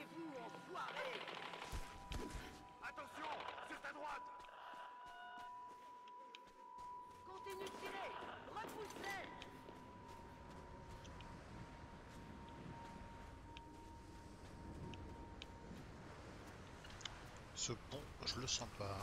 Dépêchez-vous, enfoirés! Attention, sur ta droite! Continue de tirer! Repousse-les! Ce pont, je le sens pas.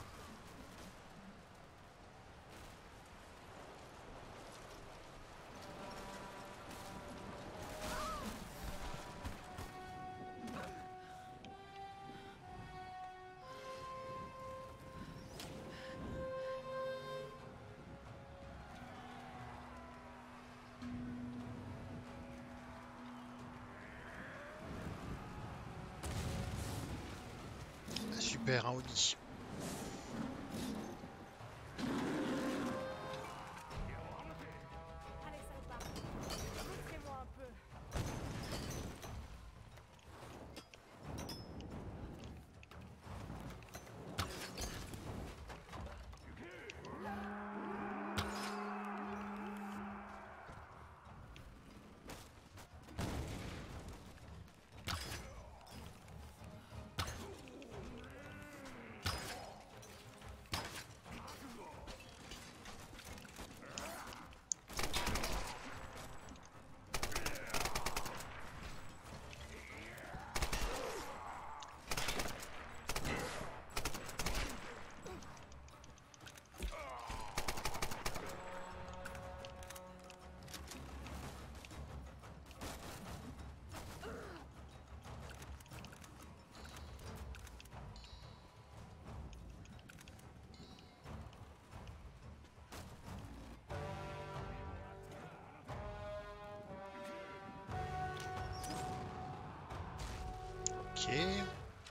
Ah, super, un Audi. Allez, sympa. Montrez-moi un peu. Ok.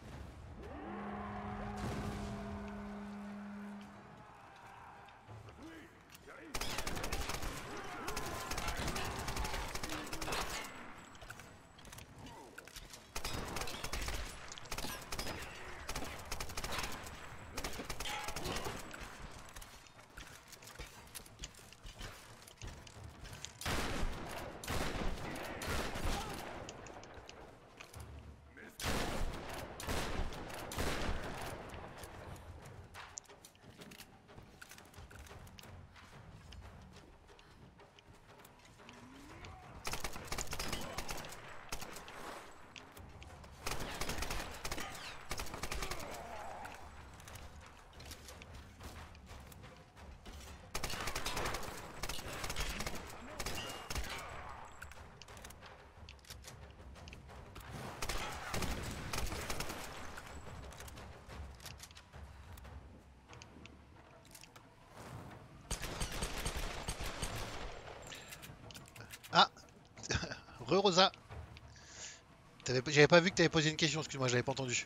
Ah, Rosa. J'avais pas vu que t'avais posé une question, excuse-moi, j'avais pas entendu.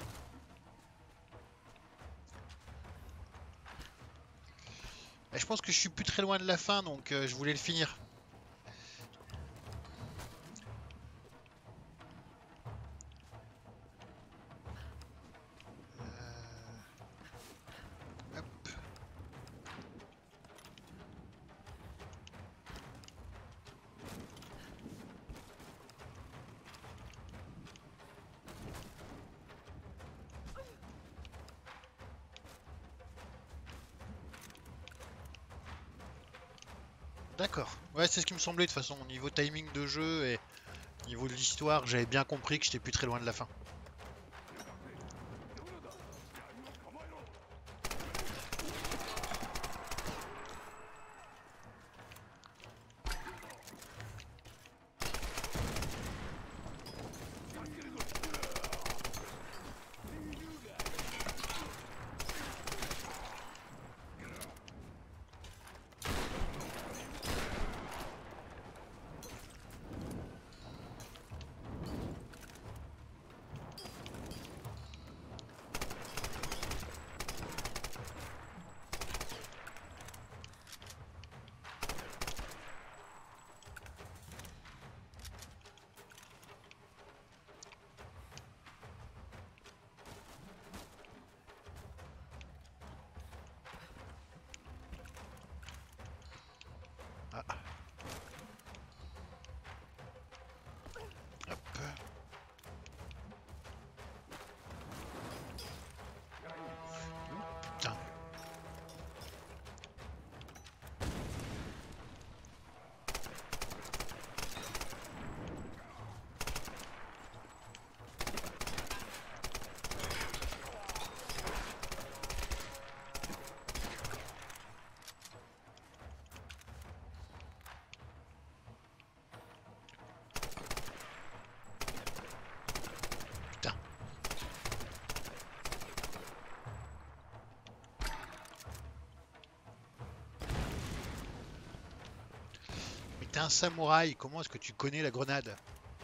Je pense que je suis plus très loin de la fin, donc je voulais le finir. Hop. D'accord. Ouais, c'est ce qui me semblait de toute façon. Au niveau timing de jeu et au niveau de l'histoire, j'avais bien compris que j'étais plus très loin de la fin. un samouraï, comment est-ce que tu connais la grenade?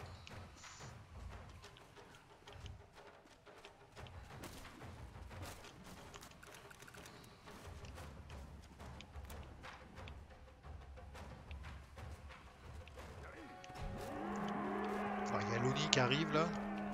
Alors, il y a Loni qui arrive là.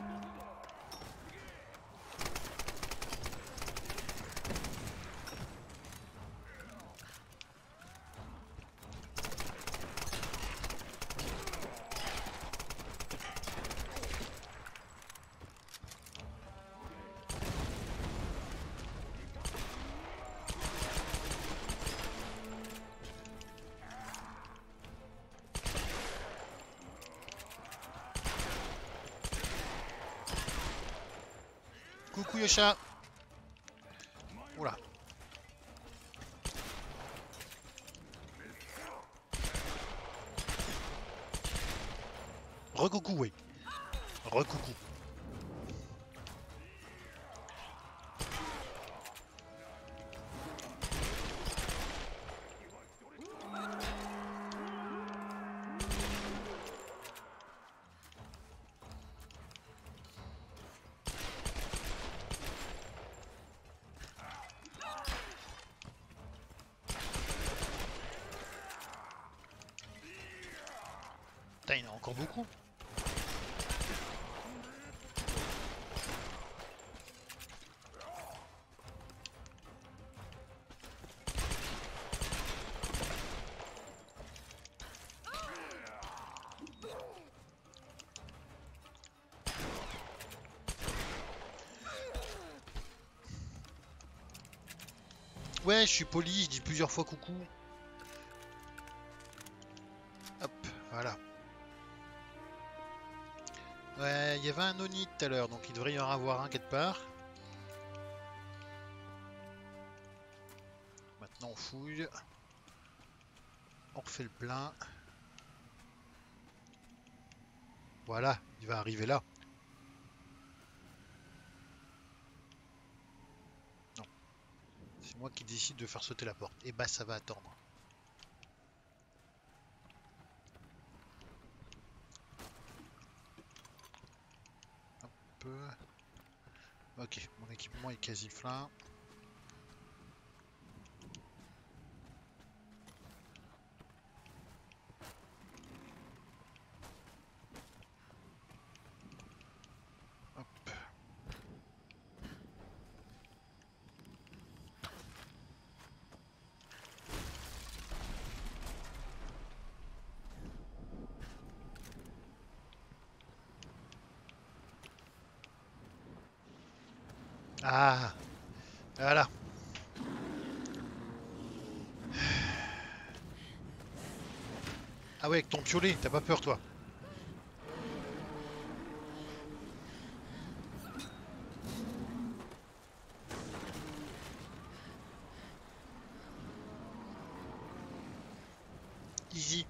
Coucou Yosha. Oula. Recoucou, oui. Recoucou. Putain, il y en a encore beaucoup. Ouais, je suis poli, je dis plusieurs fois coucou. Hop, voilà. Ouais, il y avait un Oni tout à l'heure, donc il devrait y en avoir un quelque part. Maintenant on fouille. On refait le plein. Voilà, il va arriver là. Non, c'est moi qui décide de faire sauter la porte. Et bah ça va attendre. Hop. Ok, mon équipement est quasi plein. Hop. Ah, voilà. Ah ouais, avec ton piolet, t'as pas peur toi? Easy.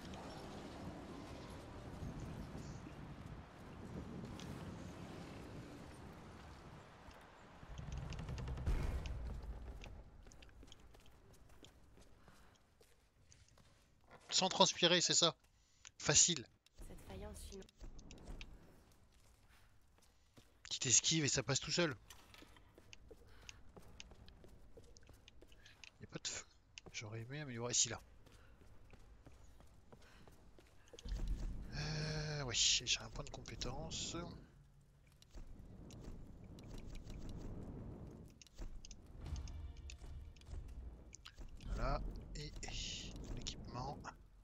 Sans transpirer, c'est ça? Facile. Cette faïence chinoise. Petite esquive et ça passe tout seul. Y a pas de feu. J'aurais aimé améliorer ici là. Oui, j'ai un point de compétence. Voilà. Et l'équipement.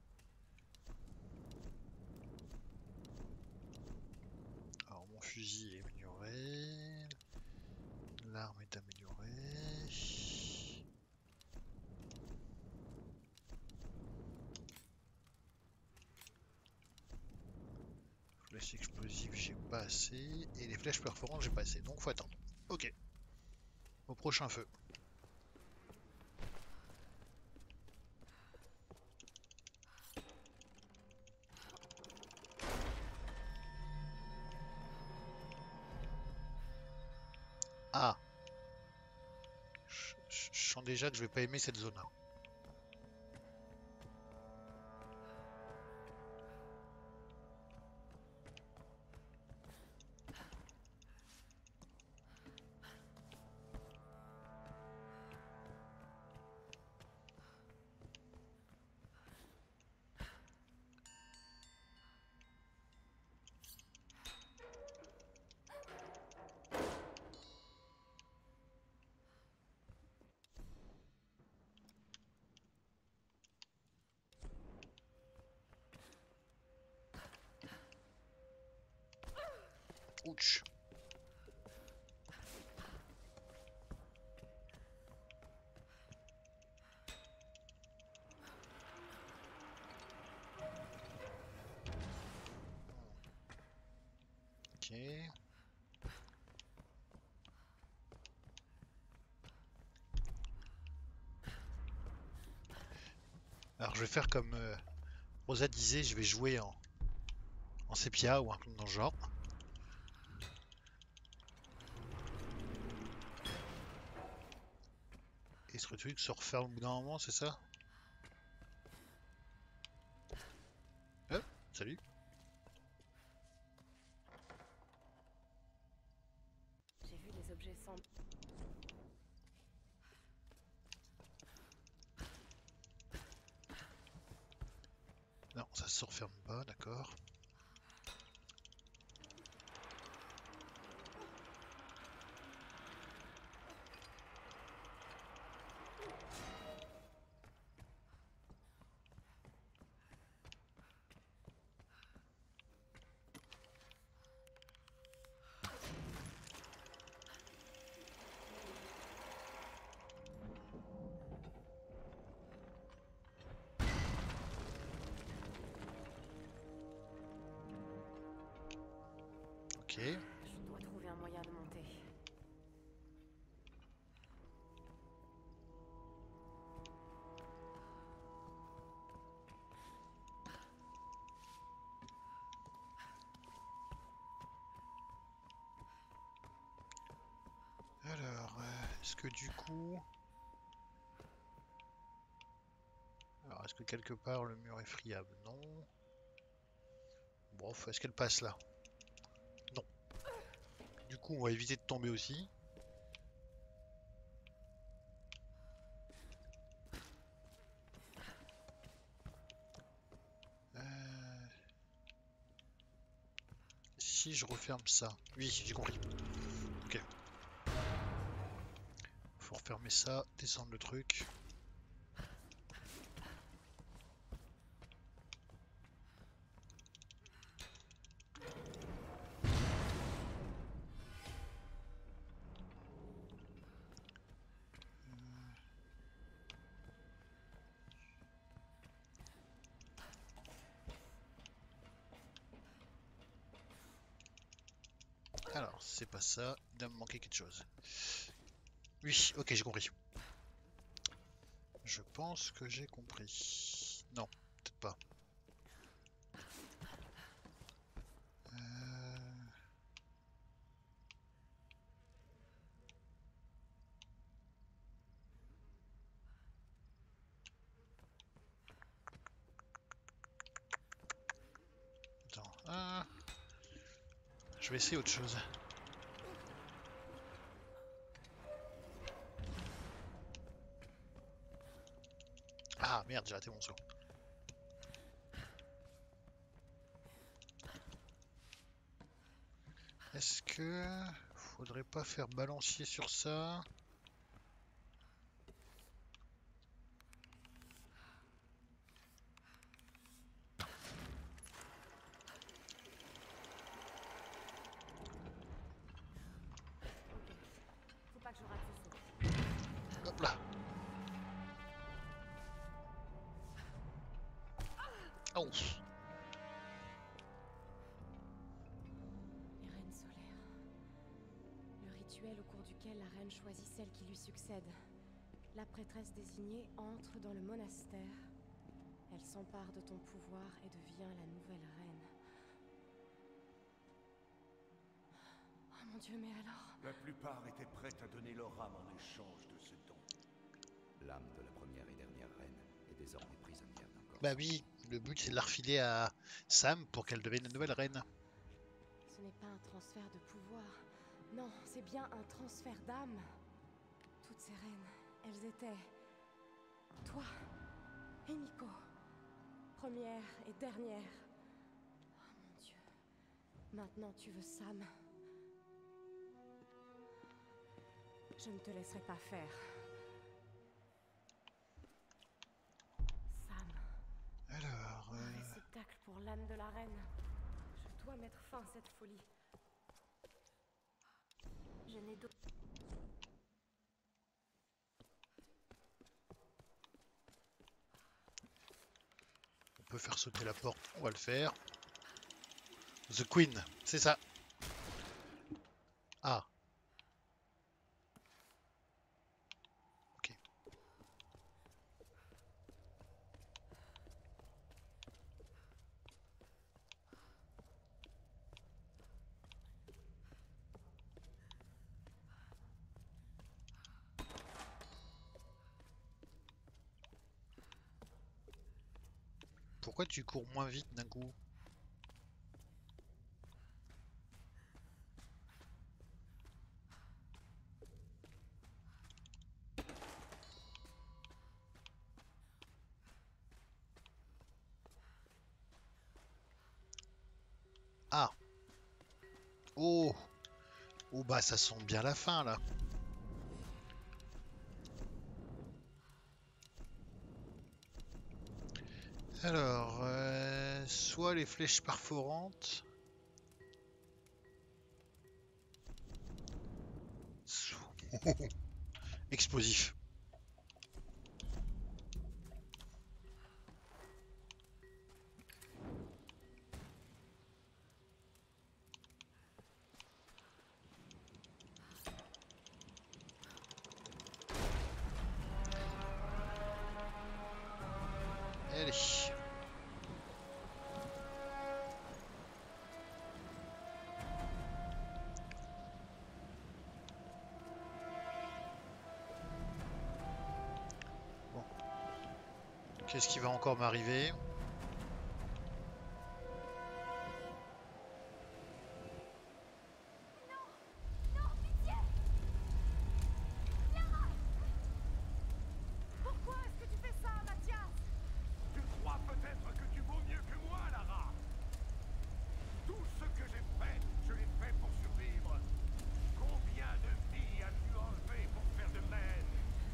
Alors mon fusil est amélioré. L'arme est améliorée. Flèches explosives, j'ai pas assez. Et les flèches perforantes, j'ai pas assez. Donc faut attendre. Ok. Au prochain feu. Ah. Je sens déjà que je vais pas aimer cette zone. Ouch. Ok. Alors je vais faire comme Rosa disait, je vais jouer en sépia ou un truc dans le genre. Et ce truc se referme au bout d'un moment, c'est ça? Hop, salut. J'ai vu des objets sans... Non, ça se referme pas, d'accord. Ok. Je dois trouver un moyen de monter. Alors, est-ce que du coup... Alors, est-ce que quelque part le mur est friable? Non. Bon, est-ce qu'elle passe là? Non. Du coup, on va éviter de tomber aussi. Si je referme ça. Oui, j'ai compris. Ok. Faut refermer ça, descendre le truc. Alors, c'est pas ça. Il doit me manquer quelque chose. Oui, ok, j'ai compris. Je pense que j'ai compris. Non, peut-être pas. Attends. Je vais essayer autre chose. Ah merde, j'ai raté mon saut. Est-ce que faudrait pas faire balancier sur ça? Ok. Faut pas que je rate ce saut. Hop là. Oh. Les reines solaires. Le rituel au cours duquel la reine choisit celle qui lui succède. La prêtresse désignée entre dans le monastère. Elle s'empare de ton pouvoir et devient la nouvelle reine. Oh mon Dieu, mais alors... La plupart étaient prêtes à donner leur âme en échange de ce don. L'âme de la première et dernière reine est désormais prisonnière d'un corps. Bah oui, le but c'est de la refiler à Sam pour qu'elle devienne la nouvelle reine. Ce n'est pas un transfert de pouvoir. Non, c'est bien un transfert d'âme. Toutes ces reines, elles étaient... toi et Nico. Première et dernière. Oh mon Dieu. Maintenant tu veux Sam. Je ne te laisserai pas faire. Sam, Alors, un réceptacle pour l'âme de la reine. Je dois mettre fin à cette folie. plutôt. On peut faire sauter la porte, on va le faire. The Queen, c'est ça. Ah. Ok. Pourquoi tu cours moins vite d'un coup? Ah. Oh. Oh bah ça sent bien la fin là. Alors, soit les flèches perforantes, soit... explosif. Allez. Bon. Qu'est-ce qui va encore m'arriver? Pourquoi est-ce que tu fais ça, Mathias? Tu crois peut-être que tu vaux mieux que moi, Lara? Tout ce que j'ai fait, je l'ai fait pour survivre. Combien de vies as-tu enlevé pour faire de même?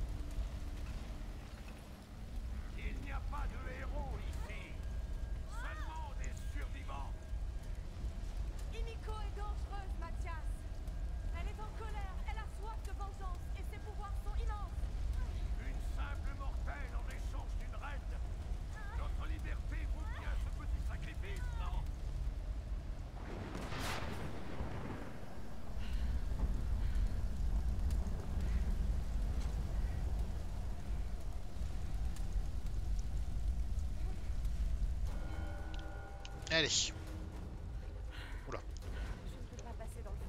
Il n'y a pas de héros ici, seulement des survivants. Himiko est dangereuse, Mathias. Elle est en colère, elle a soif de vengeance et ses pouvoirs sont immenses. Une simple mortelle en échange d'une reine. Notre liberté vaut bien ce petit sacrifice, non? Allez. Oula. Je ne peux pas passer dans le feu.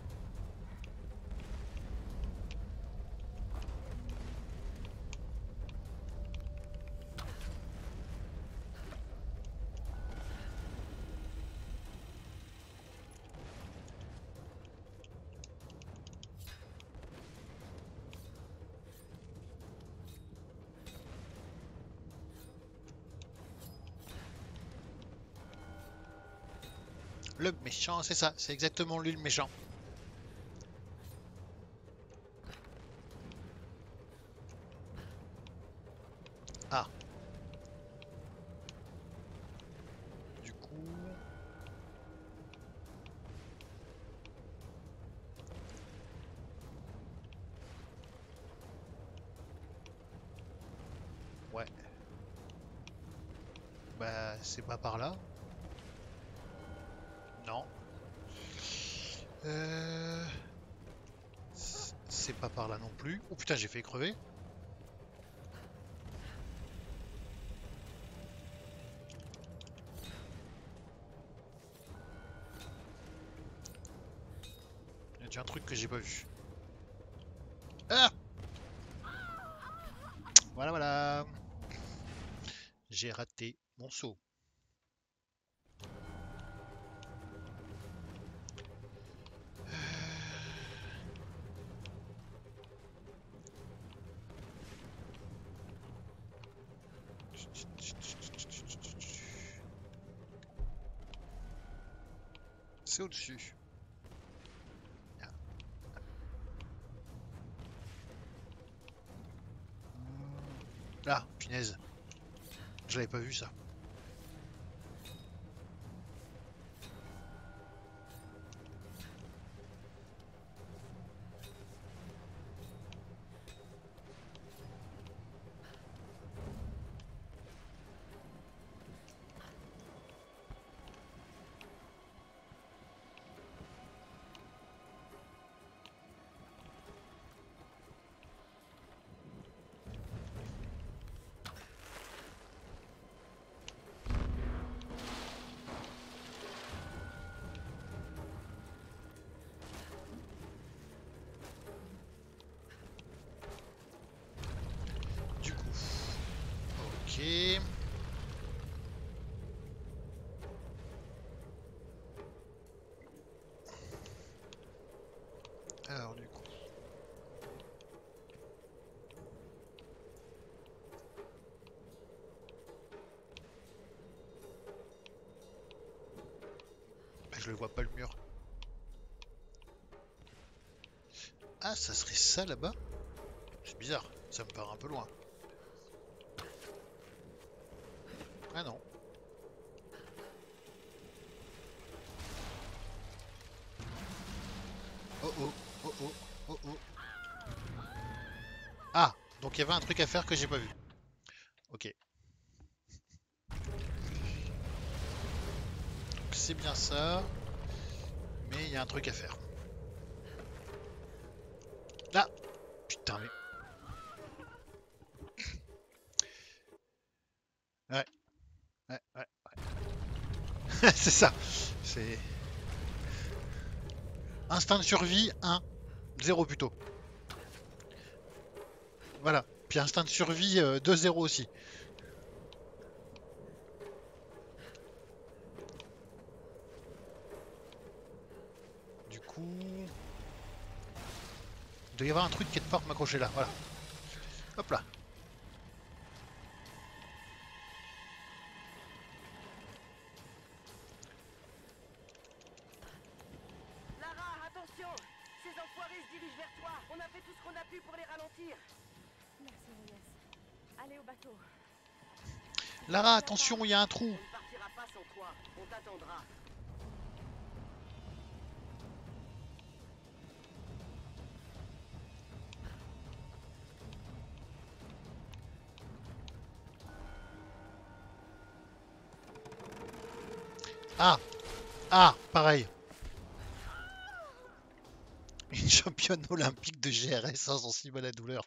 Le méchant, c'est ça. C'est exactement lui le méchant. Ah. Du coup... Ouais. Bah, c'est pas par là. Non. C'est pas par là non plus. Oh putain, j'ai fait crever. Il y a déjà un truc que j'ai pas vu. Ah! Voilà, voilà. J'ai raté mon saut. C'est au-dessus. Là, punaise. Je l'avais pas vu ça. Alors du coup. Bah, je le vois pas le mur. Ah, ça serait ça là-bas? C'est bizarre, ça me paraît un peu loin. Ah non. Oh oh, oh oh, oh oh. Ah, donc il y avait un truc à faire que j'ai pas vu. Ok. Donc c'est bien ça, mais il y a un truc à faire. Ah, putain mais. Ouais, ouais. C'est ça. C'est instinct de survie 1, 0 plutôt. Voilà. Puis instinct de survie 2, 0 aussi. Du coup, il doit y avoir un truc quelque part pour m'accrocher là. Voilà. Hop là. Lara, attention! Ces enfoirés se dirigent vers toi! On a fait tout ce qu'on a pu pour les ralentir! Merci, Reyes. Allez au bateau. Lara, attention, il y a un trou. On ne partira pas sans toi, on t'attendra. Ah, ah, pareil. Une championne olympique de GRS insensible à la douleur.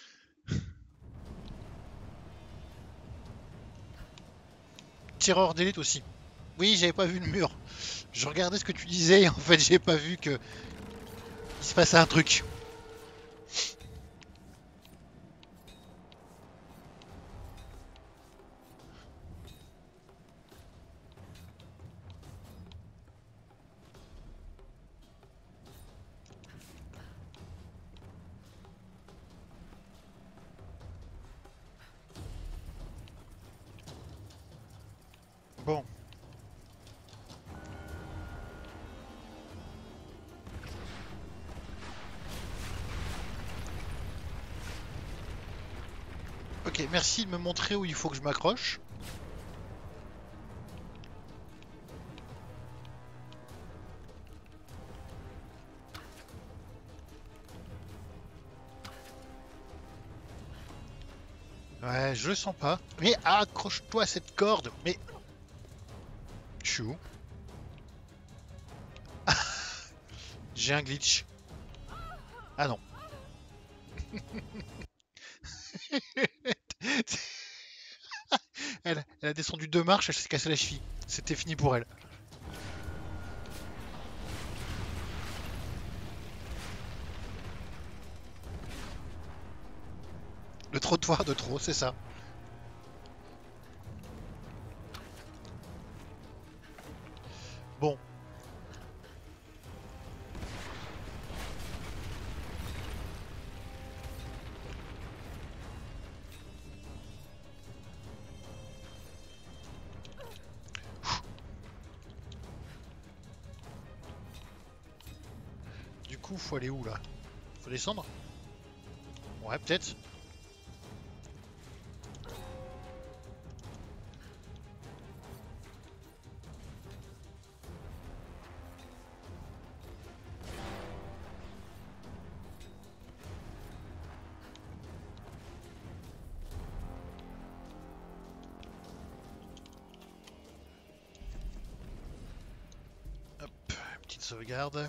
Tireur d'élite aussi. Oui, j'avais pas vu le mur. Je regardais ce que tu disais et en fait j'ai pas vu que il se passait un truc. Bon. Ok, merci de me montrer où il faut que je m'accroche. Ouais, je le sens pas. Mais accroche-toi à cette corde. Mais je suis où? J'ai un glitch. Ah non. Elle a descendu 2 marches, elle s'est cassée la cheville. C'était fini pour elle. Le trottoir de trop, c'est ça. Bon. Du coup, faut aller où là? Faut descendre? Ouais, peut-être. Hop, petite sauvegarde.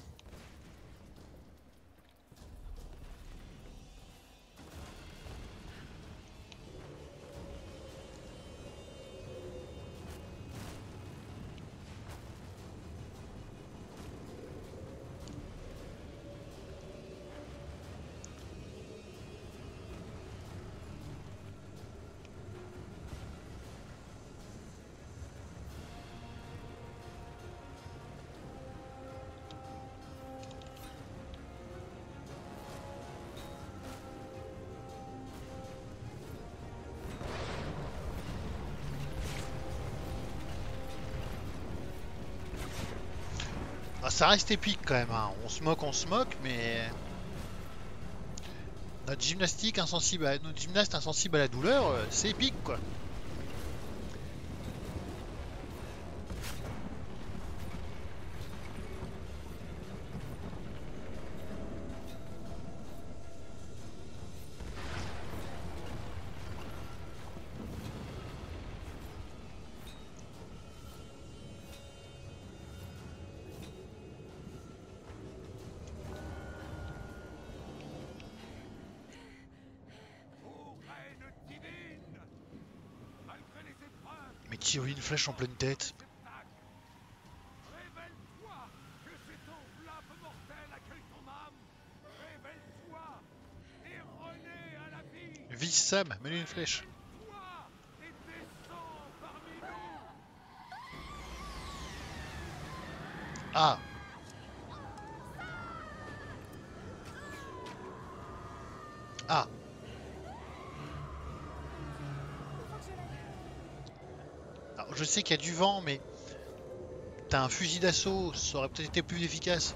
ça reste épique quand même, hein. On se moque, mais... Notre gymnastique insensible notre gymnaste insensible à la douleur, c'est épique quoi. Ô reine divine, malgré les épreuves, Mais tirer une flèche en pleine tête. révèle-toi, que cette flamme mortelle accueille ton âme. Révèle-toi et renais à la vie. Vise Sam, mets-lui une flèche. Toi et descends parmi nous. Ah. Ah. Alors, je sais qu'il y a du vent, mais t'as un fusil d'assaut, ça aurait peut-être été plus efficace.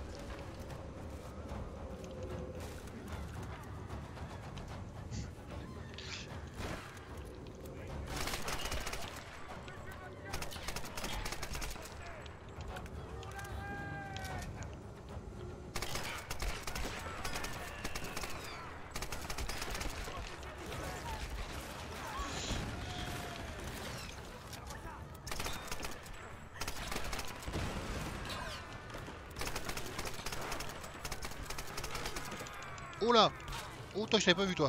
Oh là! Oh toi je t'avais pas vu toi.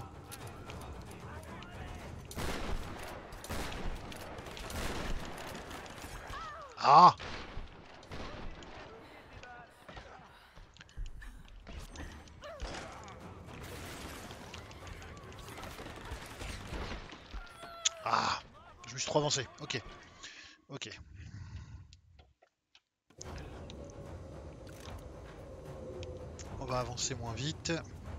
Ah! Ah! Je me suis trop avancé. Ok. Ok. On va avancer moins vite.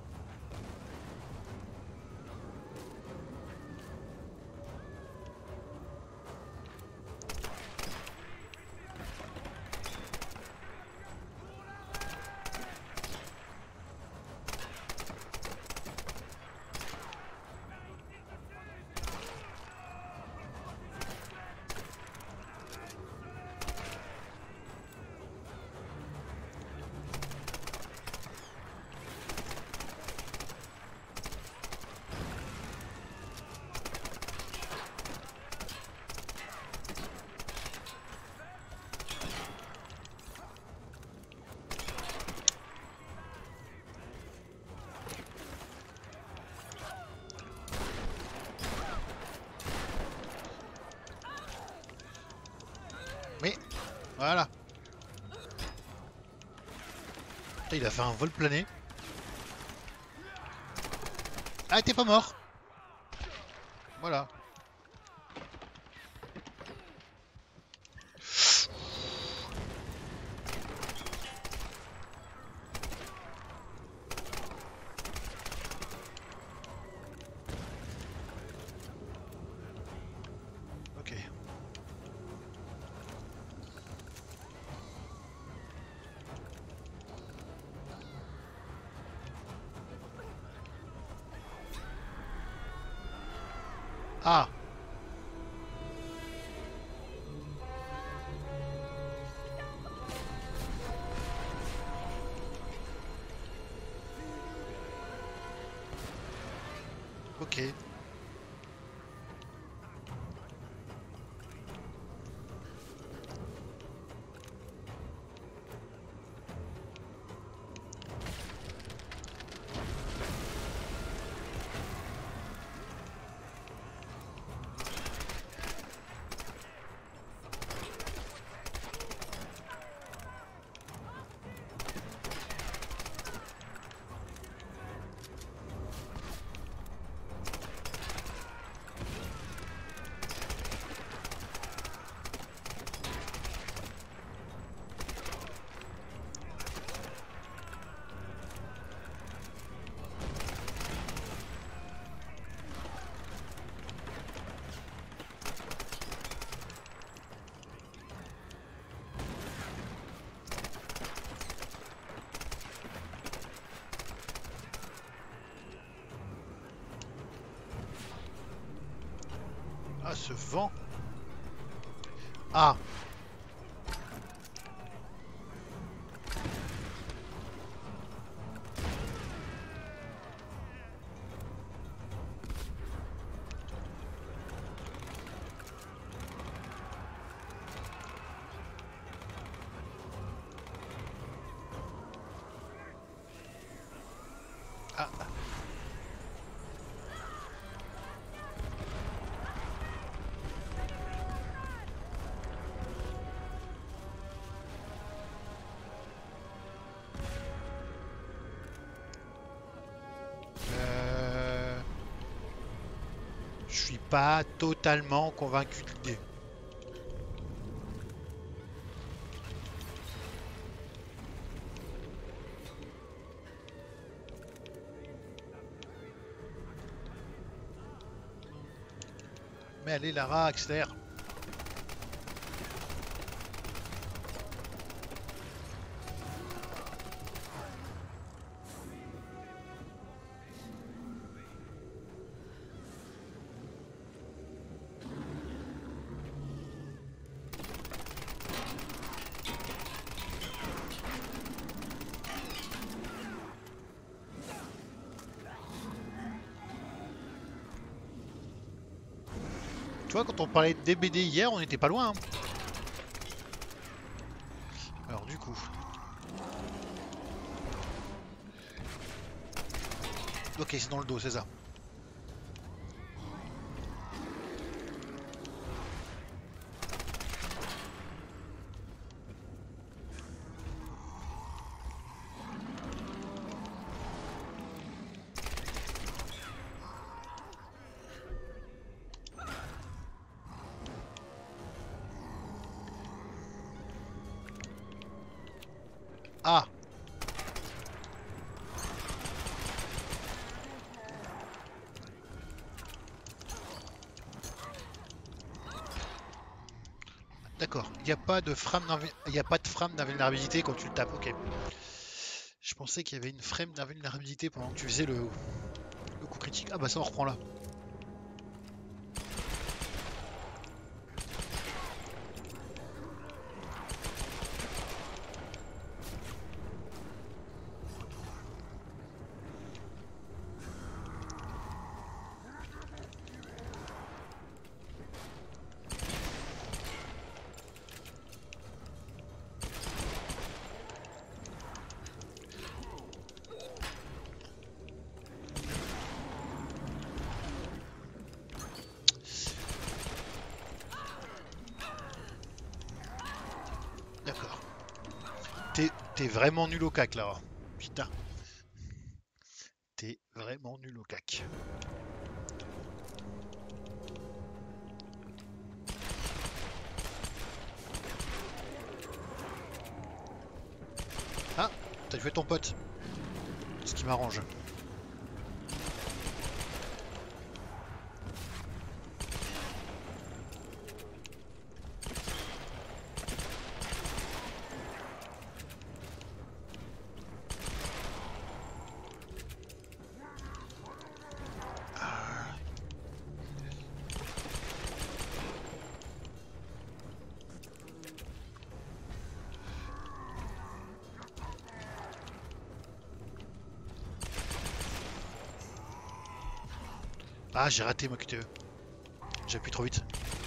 Mais voilà. Putain, il a fait un vol plané. Ah, t'es pas mort. Voilà. Ok. Ah. Ok. Ah, ce vent. Ah. Ah. Je suis pas totalement convaincu de l'idée. Mais allez Lara, accélère. Tu vois, quand on parlait de DBD hier, on n'était pas loin. Hein. Alors du coup... Ok, c'est dans le dos, c'est ça. Ah! D'accord, il n'y a pas de frame d'invulnérabilité quand tu le tapes, ok. Je pensais qu'il y avait une frame d'invulnérabilité pendant que tu faisais le coup critique. Ah bah ça on reprend là. D'accord. T'es vraiment nul au cac là. Putain. T'es vraiment nul au cac. Ah, t'as tué ton pote. Ce qui m'arrange. Ah, j'ai raté moi QTE. J'ai appuyé trop vite.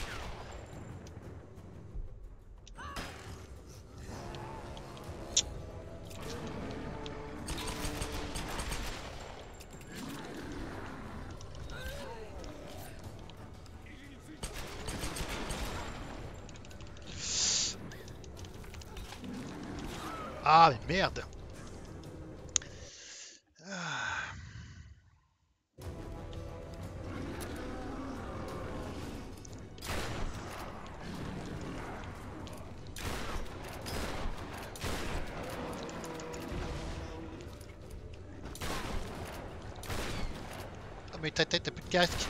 Ah, mais merde. Ah. Ah, mais ta tête, t'as plus de casque.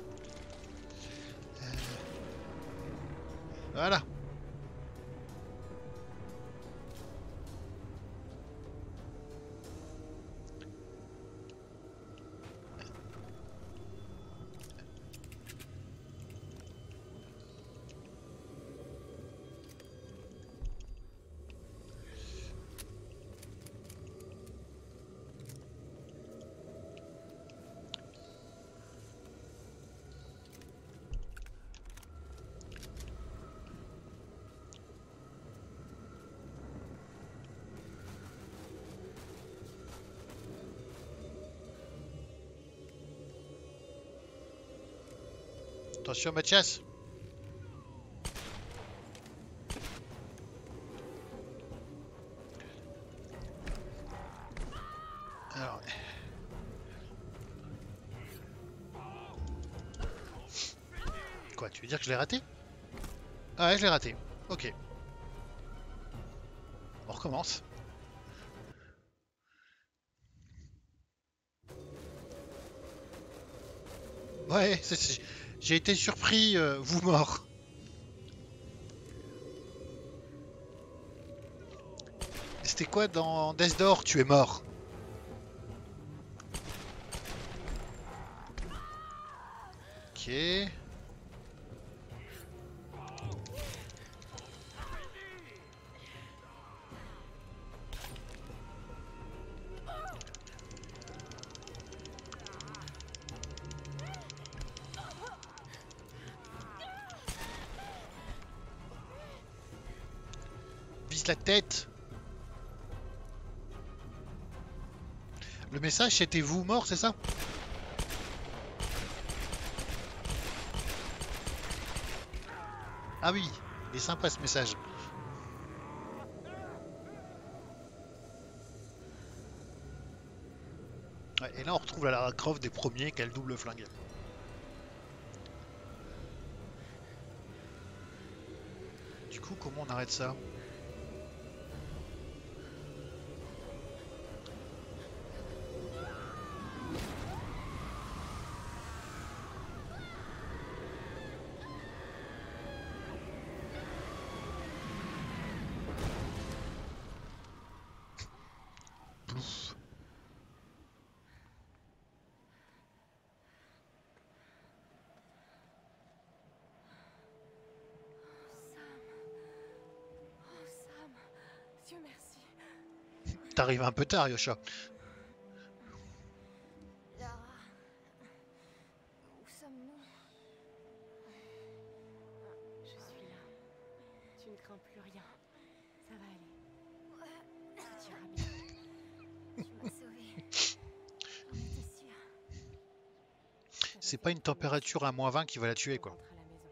Voilà. Attention Mathias. Alors... Quoi, tu veux dire que je l'ai raté? Ah ouais, je l'ai raté. Ok. On recommence. Ouais, j'ai été surpris, vous mort. C'était quoi dans Death Door? Tu es mort. Ok. Vise la tête. Le message c'était vous mort, c'est ça? Ah oui, il est sympa ce message. Ouais, et là on retrouve la Lara Croft des premiers qui a le double flingue. Du coup, comment on arrête ça? Plouf. Oh Sam, Dieu merci. T'arrives un peu tard, Yosha. Lara, où sommes-nous? Je suis là. Tu ne crains plus rien. Ça va aller. Tout ira bien. Tu m'as sauvée. J'en étais sûre. C'est pas une température à -20 qui va la tuer, quoi. On rentre à la maison.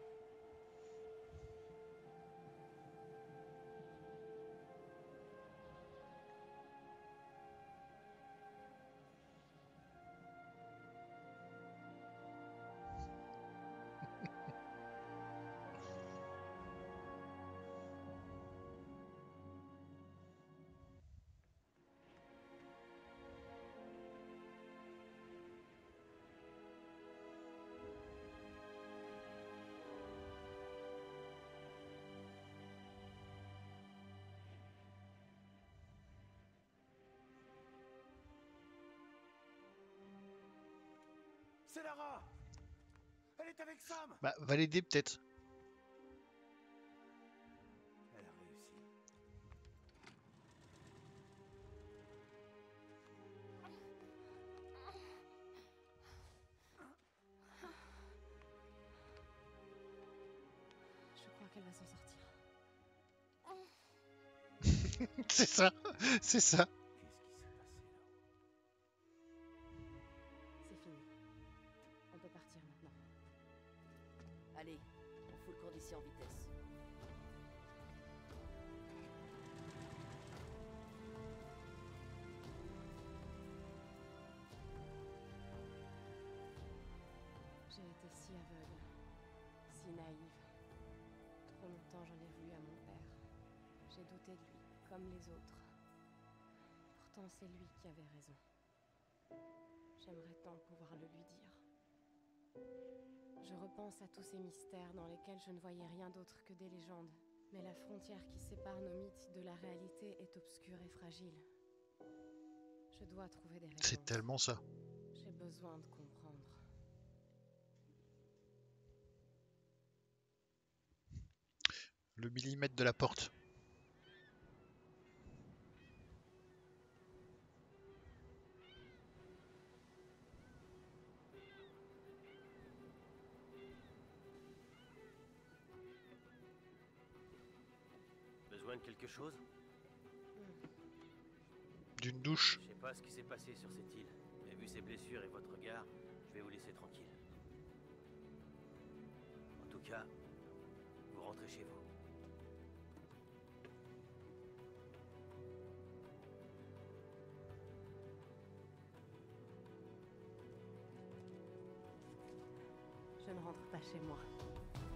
C'est Lara! Elle est avec Sam! Bah, va l'aider peut-être. Elle a réussi. Je crois qu'elle va s'en sortir. C'est ça, c'est ça. Qu'est-ce qui s'est passé là? C'est fini. On peut partir maintenant. Allez, on fout le camp d'ici en vitesse. J'ai été si aveugle, si naïve. Trop longtemps j'en ai voulu à mon père. J'ai douté de lui, comme les autres. Pourtant c'est lui qui avait raison. J'aimerais tant pouvoir le lui dire. Je repense à tous ces mystères dans lesquels je ne voyais rien d'autre que des légendes. Mais la frontière qui sépare nos mythes de la réalité est obscure et fragile. Je dois trouver des réponses. C'est tellement ça. J'ai besoin de comprendre. Le millimètre de la porte. Besoin de quelque chose? D'une douche. Je sais pas ce qui s'est passé sur cette île, mais vu ses blessures et votre regard, je vais vous laisser tranquille. cas, vous rentrez chez vous. Je ne rentre pas chez moi.